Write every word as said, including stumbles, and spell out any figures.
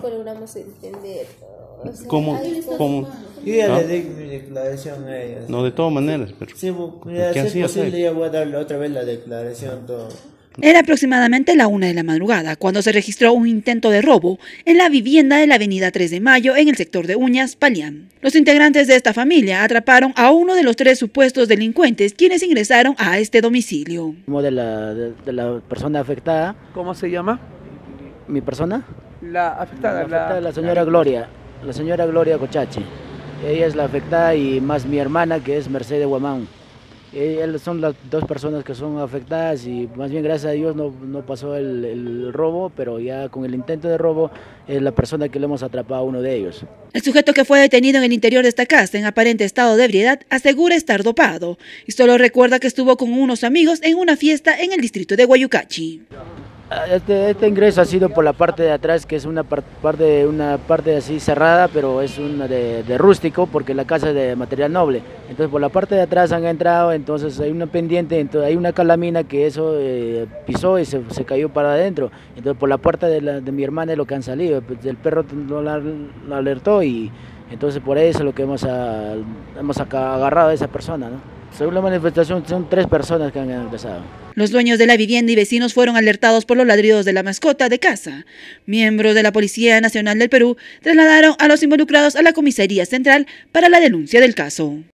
tampoco logramos entender. O sea, ¿Cómo? ¿Cómo? Yo ya ¿Ah? le di mi declaración a ella. No, de todas maneras, pero Sí, ya ¿qué si es hacía posible, hacer? ya voy a darle otra vez la declaración, todo. Era aproximadamente la una de la madrugada cuando se registró un intento de robo en la vivienda de la avenida tres de mayo en el sector de Uñas, Palián. Los integrantes de esta familia atraparon a uno de los tres supuestos delincuentes quienes ingresaron a este domicilio. De la, de, de la persona afectada. ¿Cómo se llama? ¿Mi persona? La afectada. La, afectada, la señora Gloria, la señora Gloria Cochachi. Ella es la afectada y más mi hermana que es Mercedes Guamán. Ellas son las dos personas que son afectadas y más bien gracias a Dios no, no pasó el, el robo, pero ya con el intento de robo es la persona que le hemos atrapado a uno de ellos. El sujeto que fue detenido en el interior de esta casa en aparente estado de ebriedad asegura estar dopado y solo recuerda que estuvo con unos amigos en una fiesta en el distrito de Guayucachi. Este, este ingreso ha sido por la parte de atrás, que es una parte, una parte así cerrada, pero es una de, de rústico, porque la casa es de material noble. Entonces por la parte de atrás han entrado, entonces hay una pendiente, entonces hay una calamina que eso eh, pisó y se, se cayó para adentro. Entonces por la puerta de, la, de mi hermana es lo que han salido, el perro no la, la alertó y entonces por eso es lo que hemos, a, hemos agarrado a esa persona, ¿no? Según la manifestación son tres personas que han ingresado. Los dueños de la vivienda y vecinos fueron alertados por los ladridos de la mascota de casa. Miembros de la Policía Nacional del Perú trasladaron a los involucrados a la Comisaría Central para la denuncia del caso.